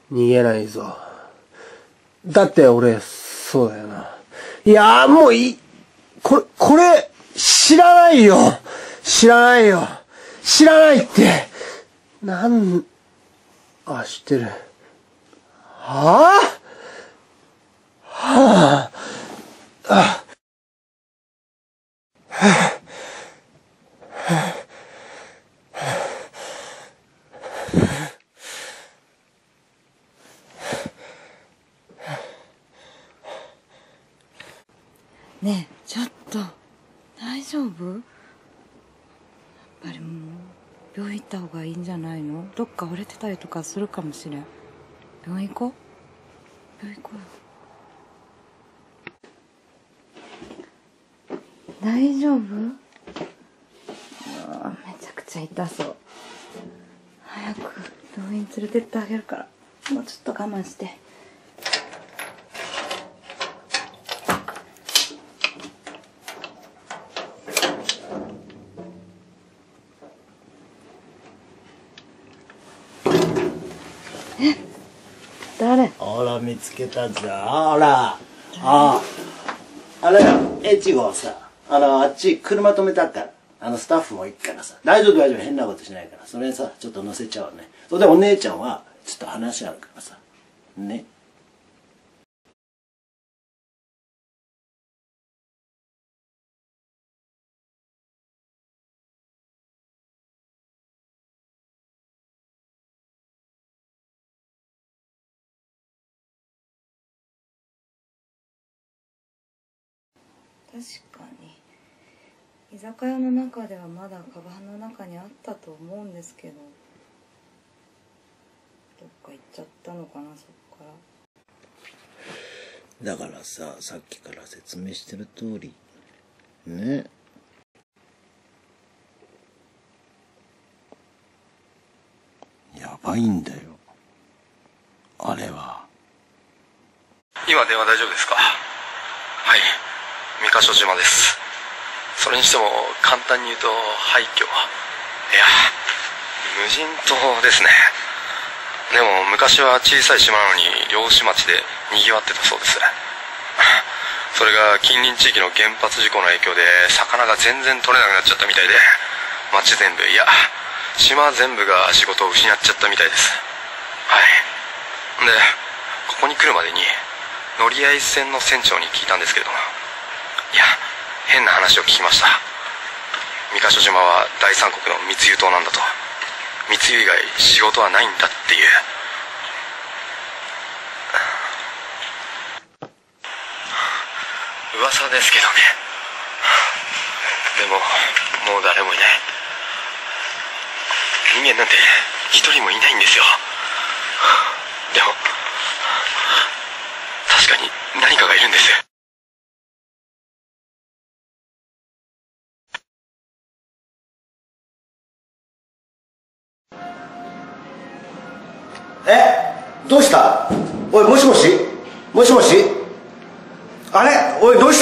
逃げないぞ。だって俺、そうだよな。いやーもういい。これ、知らないよ。知らないよ。知らないって。知ってる。はねえ、ちょっと大丈夫？やっぱりもう病院行った方がいいんじゃないの？どっか折れてたりとかするかもしれん。病院行こう。病院行こうよ。大丈夫？めちゃくちゃ痛そう。早く病院連れてってあげるから、もうちょっと我慢して。誰？ ほら見つけたじゃん。ほら。あれよ、越後さ、あっち車止めたから、スタッフも行くからさ、大丈夫大丈夫、変なことしないから、それさ、ちょっと乗せちゃうね。それでお姉ちゃんは、ちょっと話あるからさ、ね。 確かに居酒屋の中ではまだカバンの中にあったと思うんですけど、どっか行っちゃったのかな、そっから。 だからさ、さっきから説明してる通りね。やばいんだよ、あれは。 今電話大丈夫ですか？はい、三ヶ所島です。それにしても簡単に言うと廃墟、いや無人島ですね。でも昔は小さい島なのに漁師町で賑わってたそうです。それが近隣地域の原発事故の影響で魚が全然取れなくなっちゃったみたいで、町全部、いや島全部が仕事を失っちゃったみたいです。はい。でここに来るまでに乗り合い船の船長に聞いたんですけれども、いや変な話を聞きました。三ヶ所島は第三国の密輸島なんだと。密輸以外仕事はないんだっていう。噂ですけどね。でももう誰もいない。人間なんて一人もいないんですよ。でも確かに何かがいるんです。 どうした？おい、もしもし？もしもし？あれ？おい、どうした？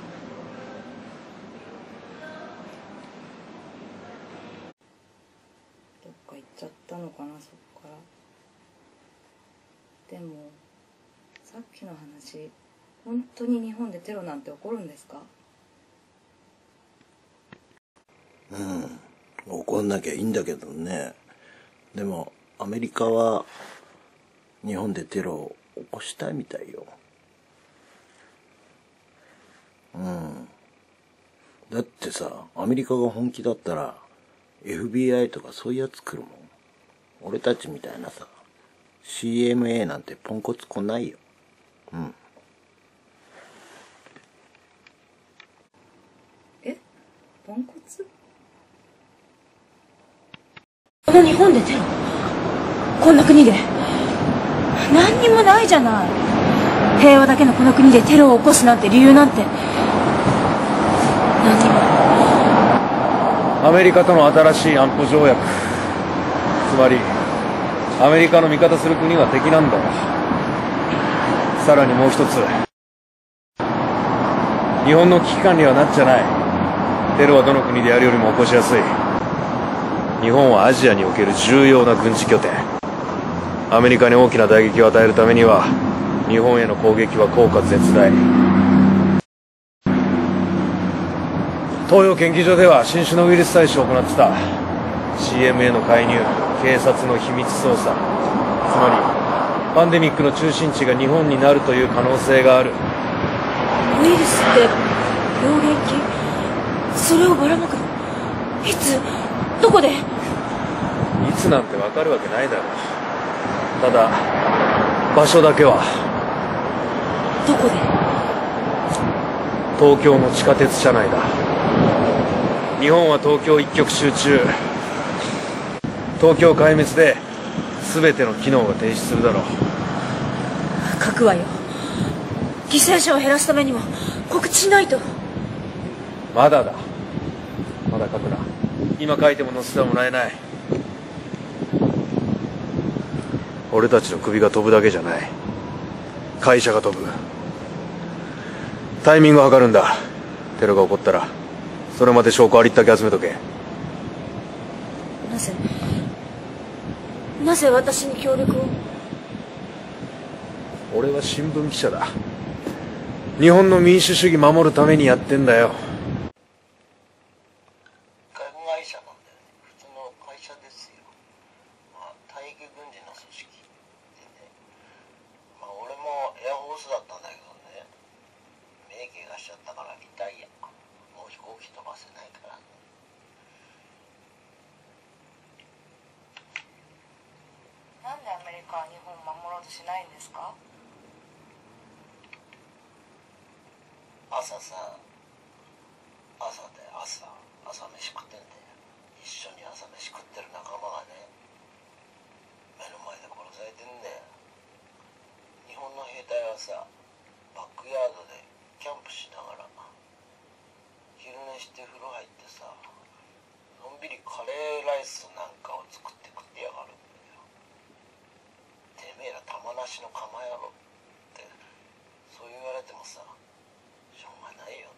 どっか行っちゃったのかな、そっから。でもさっきの話、本当に日本でテロなんて起こるんですか？ 怒んなきゃいいんだけどね。でもアメリカは日本でテロを起こしたいみたいよ。だってさ、アメリカが本気だったら FBI とかそういうやつ来るもん。俺たちみたいなさ CMA なんてポンコツ来ないよ。 ポンコツ？ この日本でテロ？こんな国で何にもないじゃない。平和だけのこの国でテロを起こすなんて理由なんて何にも。 アメリカとの新しい安保条約、つまりアメリカの味方する国は敵なんだよ。さらにもう一つ、日本の危機管理はなっちゃない。テロはどの国でやるよりも起こしやすい。日本はアジアにおける重要な軍事拠点、 アメリカに大きな打撃を与えるためには日本への攻撃は効果絶大。東洋研究所では新種のウイルス採取を行ってた。 CM への介入、警察の秘密捜査、つまりパンデミックの中心地が日本になるという可能性がある。 ウイルスって病原菌、それをばらまくの？いつどこで？ いつなんてわかるわけないだろう。ただ場所だけは。 どこで？ 東京の地下鉄車内だ。日本は東京一極集中。東京壊滅で全ての機能が停止するだろう。 書くわよ。犠牲者を減らすためにも告知しないと。 まだだ。まだ書くな。今書いても載せてはもらえない。俺たちの首が飛ぶだけじゃない。会社が飛ぶ。タイミングを測るんだ。テロが起こったらそれまで証拠ありったけ集めとけ。 なぜ私に協力を？ 俺は新聞記者だ。日本の民主主義守るためにやってんだよ。 会社なんだよね。普通の会社ですよ。退役軍人の組織でね。俺もエアフォースだったんだけどね。目怪我しちゃったからリタイア。もう飛行機飛ばせないからね。 なんでアメリカは日本を守ろうとしないんですか？ 朝飯食ってんだよ。一緒に朝飯食ってる仲間がね、目の前で殺されてんだよ。日本の兵隊はさ、バックヤードでキャンプしながら昼寝して風呂入ってさ、のんびりカレーライスなんかを作って食ってやがるんだよ。てめえら玉なしの釜野郎ってそう言われてもさ、しょうがないよね。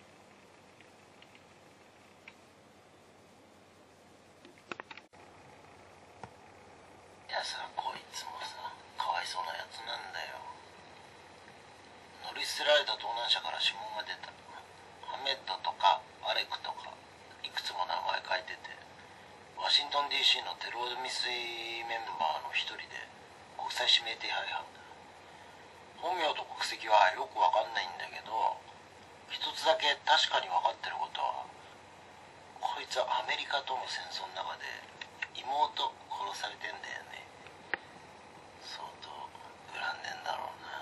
いやさ、こいつもさ、かわいそうなやつなんだよ。乗り捨てられた盗難車から指紋が出た。ハメッドとかアレクとかいくつも名前書いてて、ワシントン DC のテロ未遂メンバーの一人で国際指名手配犯だ。本名と国籍はよくわかんないんだけど、一つだけ確かに分かってることは、こいつはアメリカとの戦争の中で妹殺されてんだよね。相当恨んでんだろうな。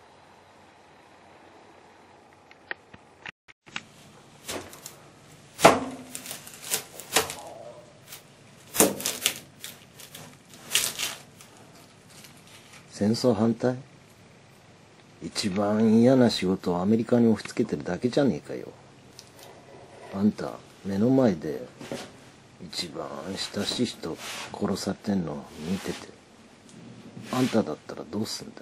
戦争反対？一番嫌な仕事をアメリカに押し付けてるだけじゃねえかよ。あんた目の前で一番親しい人殺されてんの見てて、あんただったらどうすんだよ。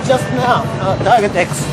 just now, target X.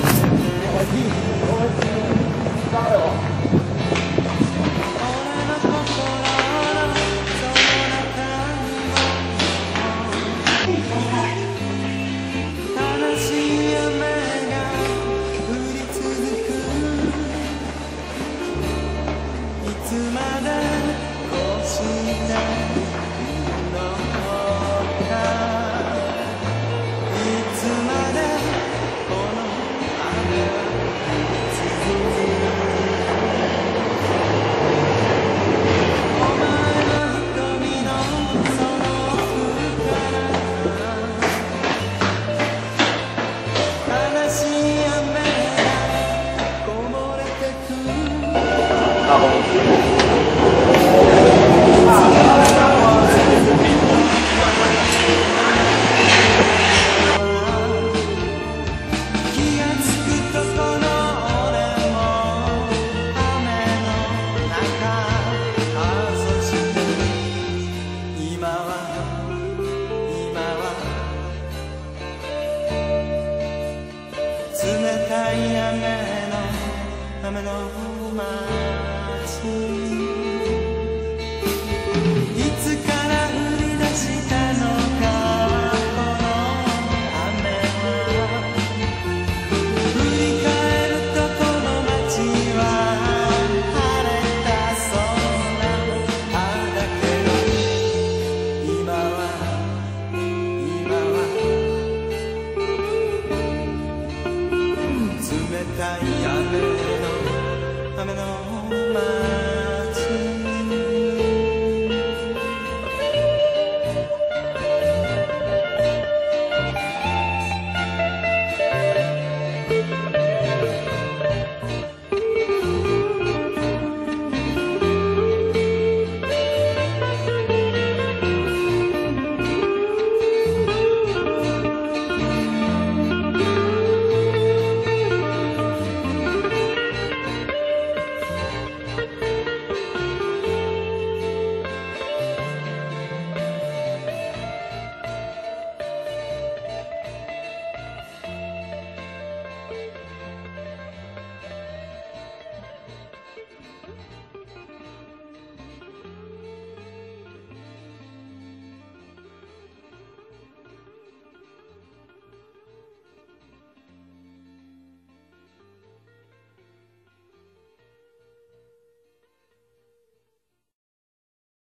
冷たい雨の前